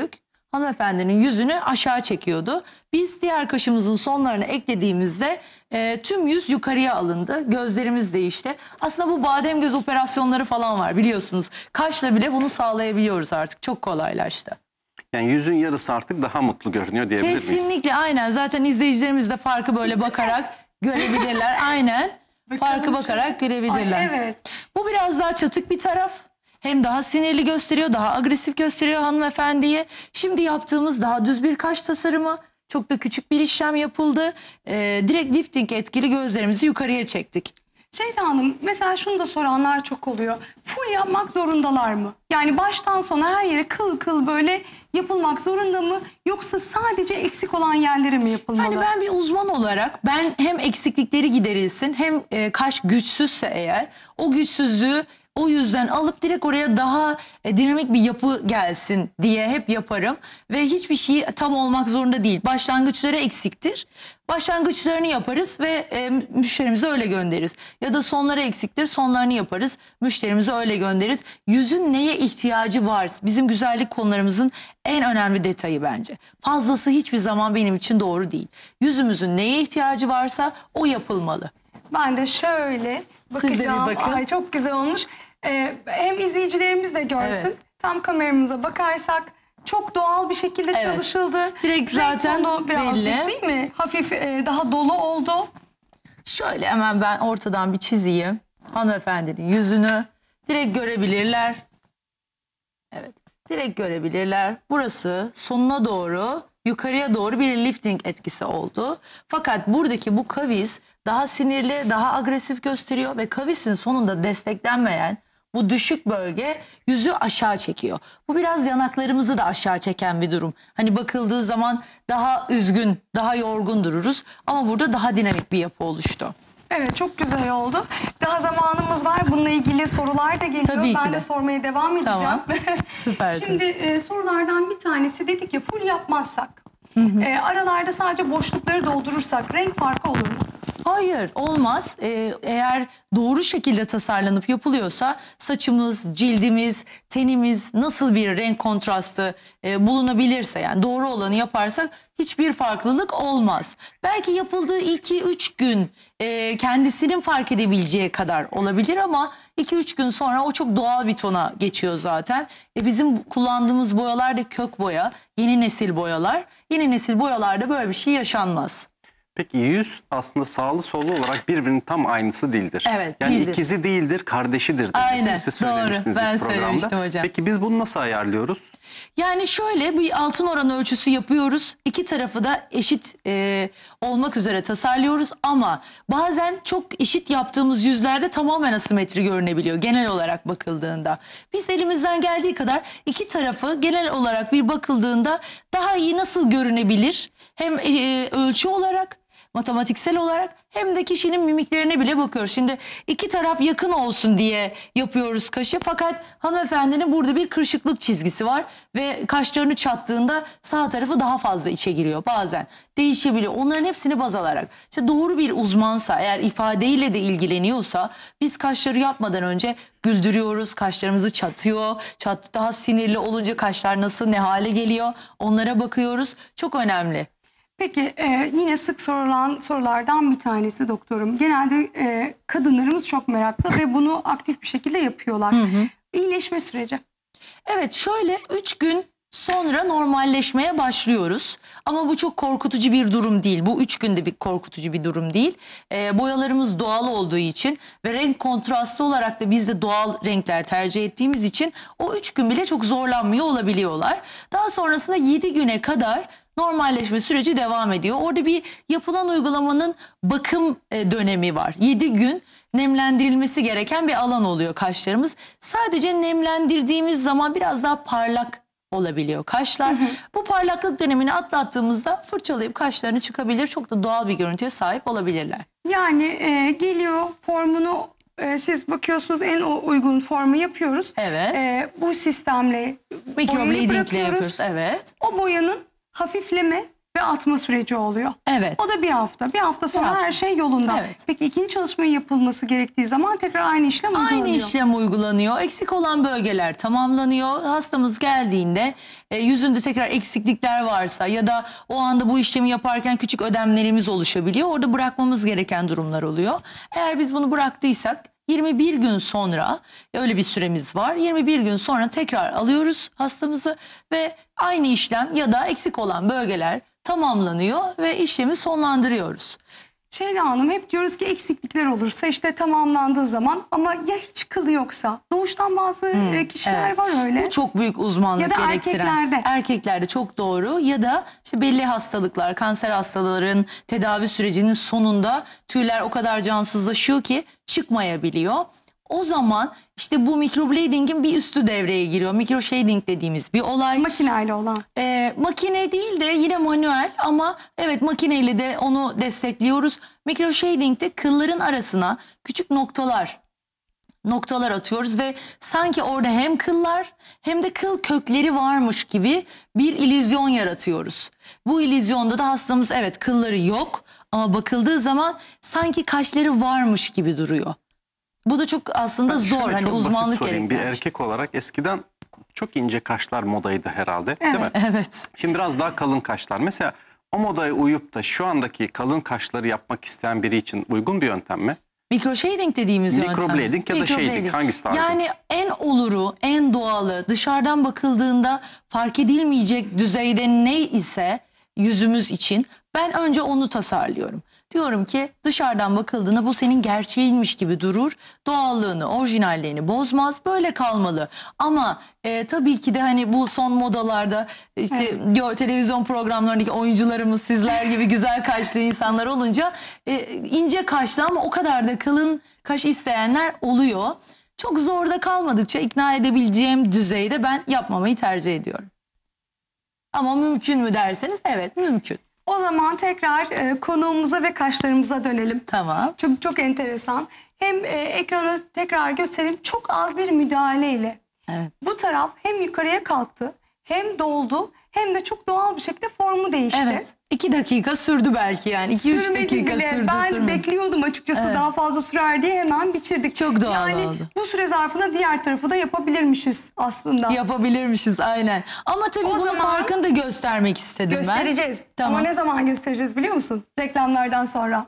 hanımefendinin yüzünü aşağı çekiyordu. Biz diğer kaşımızın sonlarını eklediğimizde e, tüm yüz yukarıya alındı. Gözlerimiz değişti. Aslında bu badem göz operasyonları falan var biliyorsunuz. Kaşla bile bunu sağlayabiliyoruz artık. Çok kolaylaştı. Yani yüzün yarısı artık daha mutlu görünüyor diyebilir miyiz? Kesinlikle aynen. Zaten izleyicilerimiz de farkı böyle bakarak görebilirler. Aynen. Farkı bakarak görebilirler. Ay, evet. Bu biraz daha çatık bir taraf. Hem daha sinirli gösteriyor, daha agresif gösteriyor hanımefendiyi. Şimdi yaptığımız daha düz bir kaş tasarımı. Çok da küçük bir işlem yapıldı. Ee, direkt lifting etkili gözlerimizi yukarıya çektik. Şeyda Hanım, mesela şunu da soranlar çok oluyor. Full yapmak zorundalar mı? Yani baştan sona her yere kıl kıl böyle yapılmak zorunda mı? Yoksa sadece eksik olan yerlere mi yapılmalı? Yani ben bir uzman olarak ben hem eksiklikleri giderilsin hem e, kaş güçsüzse eğer o güçsüzlüğü o yüzden alıp direkt oraya daha e, dinamik bir yapı gelsin diye hep yaparım. Ve hiçbir şey tam olmak zorunda değil. Başlangıçları eksiktir. Başlangıçlarını yaparız ve e, müşterimize öyle göndeririz. Ya da sonları eksiktir, sonlarını yaparız. Müşterimize öyle göndeririz. Yüzün neye ihtiyacı var? Bizim güzellik konularımızın en önemli detayı bence. Fazlası hiçbir zaman benim için doğru değil. Yüzümüzün neye ihtiyacı varsa o yapılmalı. Ben de şöyle bakacağım. Siz de bir bakın. Ay, çok güzel olmuş. Ee, hem izleyicilerimiz de görsün. Evet. Tam kameramıza bakarsak çok doğal bir şekilde Evet. çalışıldı. Direkt Renk zaten tonu birazcık belli. değil mi? Hafif e, daha dolu oldu. Şöyle hemen ben ortadan bir çizeyim. Hanımefendinin yüzünü direkt görebilirler. Evet, direkt görebilirler. Burası sonuna doğru, yukarıya doğru bir lifting etkisi oldu. Fakat buradaki bu kavis daha sinirli, daha agresif gösteriyor ve kavisin sonunda desteklenmeyen bu düşük bölge yüzü aşağı çekiyor. Bu biraz yanaklarımızı da aşağı çeken bir durum. Hani bakıldığı zaman daha üzgün, daha yorgun dururuz ama burada daha dinamik bir yapı oluştu. Evet, çok güzel oldu. Daha zamanımız var. Bununla ilgili sorular da geliyor. Tabii ki ben de. de sormaya devam edeceğim. Tamam. Süpersiniz. Şimdi e, sorulardan bir tanesi dedik ya, full yapmazsak, e, aralarda sadece boşlukları doldurursak renk farkı olur mu? Hayır, olmaz. Ee, eğer doğru şekilde tasarlanıp yapılıyorsa saçımız, cildimiz, tenimiz nasıl bir renk kontrastı e, bulunabilirse, yani doğru olanı yaparsak hiçbir farklılık olmaz. Belki yapıldığı iki üç gün e, kendisinin fark edebileceği kadar olabilir ama iki üç gün sonra o çok doğal bir tona geçiyor zaten. E, bizim kullandığımız boyalar da kök boya, yeni nesil boyalar. Yeni nesil boyalarda böyle bir şey yaşanmaz. Peki yüz aslında sağlı sollu olarak birbirinin tam aynısı değildir. Evet, Yani değildir. ikizi değildir, kardeşidir. Aynen, Siz doğru. söylemiştiniz Ben ilk programda. söylemiştim hocam. Peki biz bunu nasıl ayarlıyoruz? Yani şöyle bir altın oran ölçüsü yapıyoruz. İki tarafı da eşit e, olmak üzere tasarlıyoruz ama bazen çok eşit yaptığımız yüzlerde tamamen asimetri görünebiliyor genel olarak bakıldığında. Biz elimizden geldiği kadar iki tarafı genel olarak bir bakıldığında daha iyi nasıl görünebilir? Hem e, ölçü olarak, matematiksel olarak hem de kişinin mimiklerine bile bakıyoruz. Şimdi iki taraf yakın olsun diye yapıyoruz kaşı. Fakat hanımefendinin burada bir kırışıklık çizgisi var. Ve kaşlarını çattığında sağ tarafı daha fazla içe giriyor bazen. Değişebiliyor. Onların hepsini baz alarak. İşte doğru bir uzmansa, eğer ifadeyle de ilgileniyorsa biz kaşları yapmadan önce güldürüyoruz. Kaşlarımızı çatıyor. Çat, daha sinirli olunca kaşlar nasıl, ne hale geliyor? Onlara bakıyoruz. Çok önemli. Peki e, yine sık sorulan sorulardan bir tanesi doktorum. Genelde e, kadınlarımız çok meraklı ve bunu aktif bir şekilde yapıyorlar. İyileşme süreci. Evet, şöyle üç gün sonra normalleşmeye başlıyoruz. Ama bu çok korkutucu bir durum değil. Bu üç günde bir korkutucu bir durum değil. Ee, boyalarımız doğal olduğu için ve renk kontrastı olarak da biz de doğal renkler tercih ettiğimiz için o üç gün bile çok zorlanmıyor olabiliyorlar. Daha sonrasında yedi güne kadar normalleşme süreci devam ediyor. Orada bir yapılan uygulamanın bakım e, dönemi var. yedi gün nemlendirilmesi gereken bir alan oluyor kaşlarımız. Sadece nemlendirdiğimiz zaman biraz daha parlak olabiliyor kaşlar. Hı hı. Bu parlaklık dönemini atlattığımızda fırçalayıp kaşlarını çıkabilir. Çok da doğal bir görüntüye sahip olabilirler. Yani e, geliyor formunu e, siz bakıyorsunuz, en o uygun formu yapıyoruz. Evet. E, bu sistemle boyayı Microblading ile bırakıyoruz. yapıyoruz. Evet. O boyanın hafifleme ve atma süreci oluyor. Evet. O da bir hafta. Bir hafta sonra hafta. her şey yolunda. Evet. Peki ikinci çalışmanın yapılması gerektiği zaman tekrar aynı işlem uygulanıyor. Aynı işlem uygulanıyor. Eksik olan bölgeler tamamlanıyor. Hastamız geldiğinde e, yüzünde tekrar eksiklikler varsa ya da o anda bu işlemi yaparken küçük ödemlerimiz oluşabiliyor. Orada bırakmamız gereken durumlar oluyor. Eğer biz bunu bıraktıysak yirmi bir gün sonra, öyle bir süremiz var. yirmi bir gün sonra tekrar alıyoruz hastamızı ve aynı işlem ya da eksik olan bölgeler tamamlanıyor ve işlemi sonlandırıyoruz. Şeyda Hanım, hep diyoruz ki eksiklikler olursa işte tamamlandığı zaman, ama ya hiç kıl yoksa? Doğuştan bazı e, kişiler evet. var öyle. Bu çok büyük uzmanlık Ya da gerektiren. erkeklerde. Erkeklerde çok doğru, ya da işte belli hastalıklar, kanser hastaların tedavi sürecinin sonunda tüyler o kadar cansızlaşıyor ki çıkmayabiliyor. O zaman işte bu microblading'in bir üstü devreye giriyor. Microshading dediğimiz bir olay. Makineyle olan. Ee, makine değil de yine manuel, ama evet makineyle de onu destekliyoruz. Microshading'de kılların arasına küçük noktalar noktalar atıyoruz ve sanki orada hem kıllar hem de kıl kökleri varmış gibi bir illüzyon yaratıyoruz. Bu illüzyonda da hastamız evet kılları yok ama bakıldığı zaman sanki kaşları varmış gibi duruyor. Bu da çok aslında Ben zor, şöyle hani çok basit uzmanlık sorayım. gerektiren. Bir erkek olarak eskiden çok ince kaşlar modaydı herhalde, değil mi? Evet. Şimdi biraz daha kalın kaşlar. Mesela o modaya uyup da şu andaki kalın kaşları yapmak isteyen biri için uygun bir yöntem mi? Microshading dediğimiz yöntem. Microblading ya da shading, hangisi daha uygun? Yani en oluru, en doğalı, dışarıdan bakıldığında fark edilmeyecek düzeyde ne ise yüzümüz için ben önce onu tasarlıyorum. Diyorum ki dışarıdan bakıldığında bu senin gerçeğinmiş gibi durur. Doğallığını, orijinalliğini bozmaz. Böyle kalmalı. Ama e, tabii ki de hani bu son modalarda işte diyor, televizyon programlarındaki oyuncularımız sizler gibi güzel kaşlı insanlar olunca e, ince kaşlı ama o kadar da kalın kaş isteyenler oluyor. Çok zorda kalmadıkça ikna edebileceğim düzeyde ben yapmamayı tercih ediyorum. Ama mümkün mü derseniz evet mümkün. O zaman tekrar e, konuğumuza ve kaşlarımıza dönelim. Tamam. Çok çok enteresan. Hem e, ekrana tekrar göstereyim. Çok az bir müdahaleyle. Evet. Bu taraf hem yukarıya kalktı, hem doldu, hem de çok doğal bir şekilde formu değişti. Evet. İki dakika sürdü belki yani. İki üç Sürmedi dakika bile. sürdü. Ben sürmedi. bekliyordum açıkçası Evet. daha fazla sürer diye, hemen bitirdik. Çok doğal yani oldu. bu süre zarfında diğer tarafı da yapabilirmişiz aslında. Yapabilirmişiz aynen. Ama tabii O bunun zaman farkını da göstermek istedim ben. Göstereceğiz. Tamam. Ama ne zaman göstereceğiz biliyor musun? Reklamlardan sonra.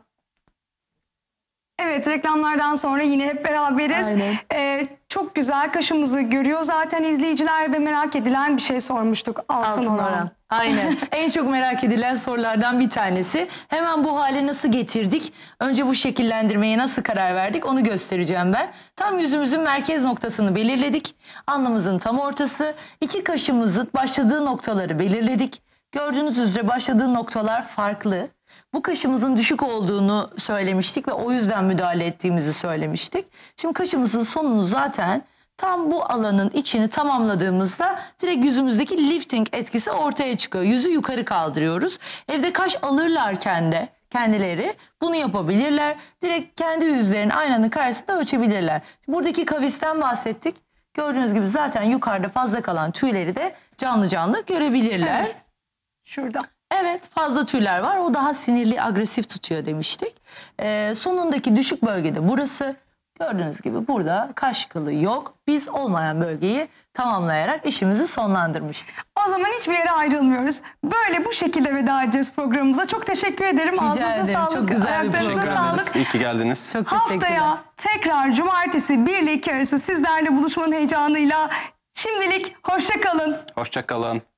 Evet, reklamlardan sonra yine hep beraberiz. Aynen. Ee, çok güzel kaşımızı görüyor zaten izleyiciler ve merak edilen bir şey sormuştuk. Altın, Altın oran. oran. Aynen. En çok merak edilen sorulardan bir tanesi. Hemen bu hale nasıl getirdik? Önce bu şekillendirmeye nasıl karar verdik? Onu göstereceğim ben. Tam yüzümüzün merkez noktasını belirledik. Alnımızın tam ortası. İki kaşımızın başladığı noktaları belirledik. Gördüğünüz üzere başladığı noktalar farklı. Bu kaşımızın düşük olduğunu söylemiştik ve o yüzden müdahale ettiğimizi söylemiştik. Şimdi kaşımızın sonunu zaten tam bu alanın içini tamamladığımızda direkt yüzümüzdeki lifting etkisi ortaya çıkıyor. Yüzü yukarı kaldırıyoruz. Evde kaş alırlarken de kendileri bunu yapabilirler. Direkt kendi yüzlerini aynanın karşısında ölçebilirler. Buradaki kavisten bahsettik. Gördüğünüz gibi zaten yukarıda fazla kalan tüyleri de canlı canlı görebilirler. Evet. Şurada. Evet, fazla tüyler var. O daha sinirli, agresif tutuyor demiştik. Ee, sonundaki düşük bölgede burası. Gördüğünüz gibi burada kaş kılı yok. Biz olmayan bölgeyi tamamlayarak işimizi sonlandırmıştık. O zaman hiçbir yere ayrılmıyoruz. Böyle bu şekilde veda edeceğiz programımıza. Çok teşekkür ederim. Rica Ağzınıza ederim. sağlık. Çok güzel bir Ayaklarınıza program. sağlık. İyi ki geldiniz. Çok teşekkürler. Haftaya tekrar cumartesi bir ile iki arası sizlerle buluşmanın heyecanıyla şimdilik hoşça kalın. Hoşça kalın.